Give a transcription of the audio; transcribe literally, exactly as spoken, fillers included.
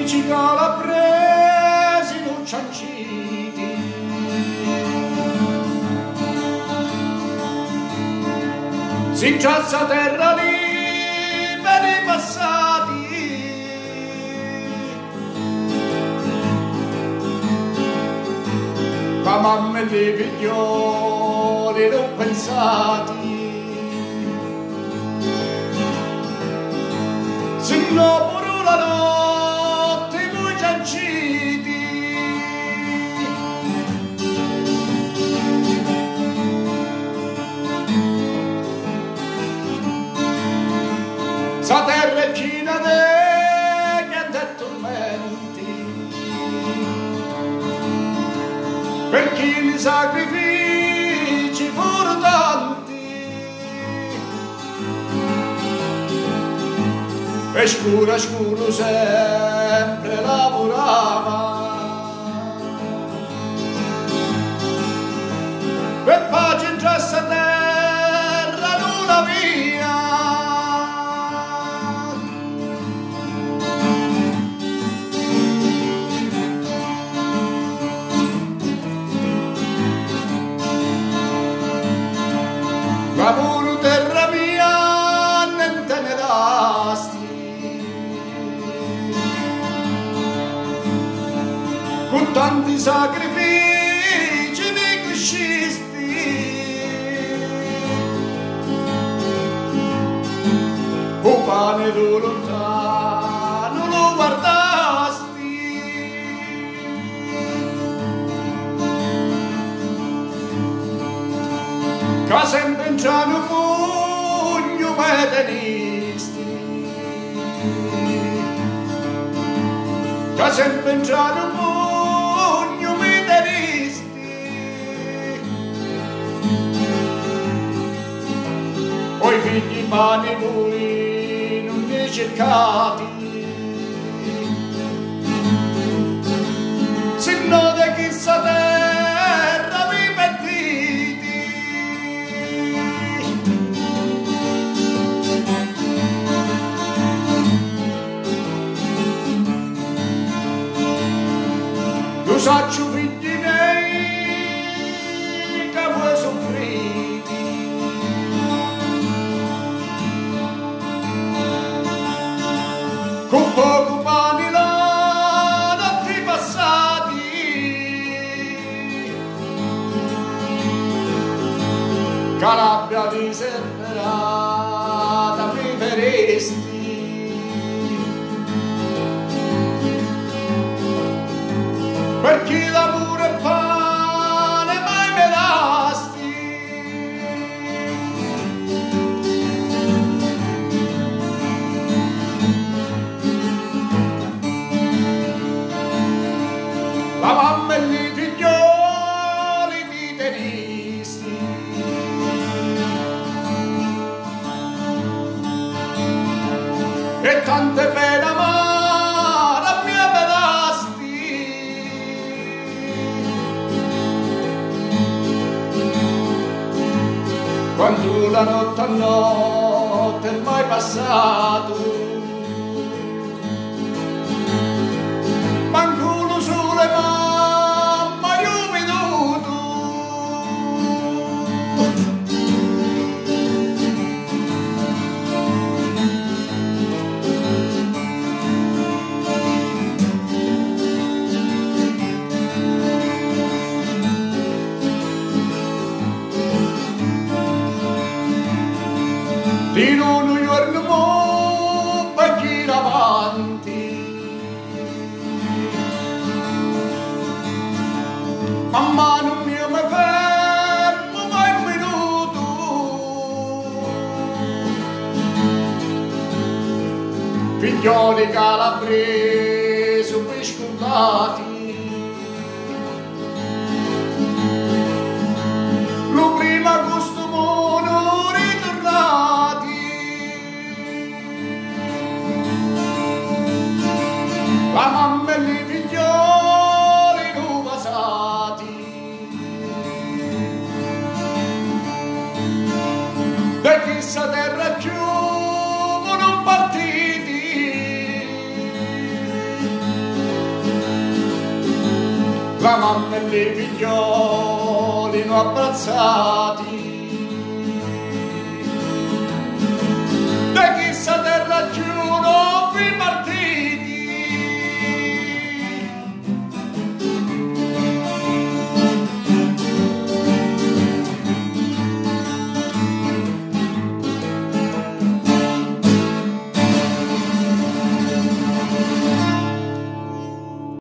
amici calabresi non cianciti, si incassa terra liberi passati, ma mamma e i figlioli non pensati, se no pure la notte voi cianciti, sa terra è piena di niente tormenti, per chi i sacrifici furono tanti, e scuro scuro sempre lavorava, per pace in questa terra non avvia, ma pure terra mia non te ne dasti, con tanti sacrifici mi crescisti, o pane tu lontano lo guardasti, che sempre in ciano pugno me tenisti, che sempre in ciano pugno mi tenisti, o i figli mani voi non mi cercati, se no di chissà terra vi pentiti, lo saccio figli miei che voi soffriti, con poco pane la notte passati, Calabria diserterata mi faresti, per chi l'amore e pane mai me dasti, la mamma e i figlioli mi tenisti, e tante pene amare mi avvedasti, quando la notte a notte è mai passato, manco lo sole mamma io veduto, di non giorno mo per chi avanti, mamma non mi fermo mai un minuto, figlioli calabresi biscottati, lo prima costumono ritornati, la mamma e i figlioli non basati, da chissà terra più non partiti, mamma e i figlioli non abbracciati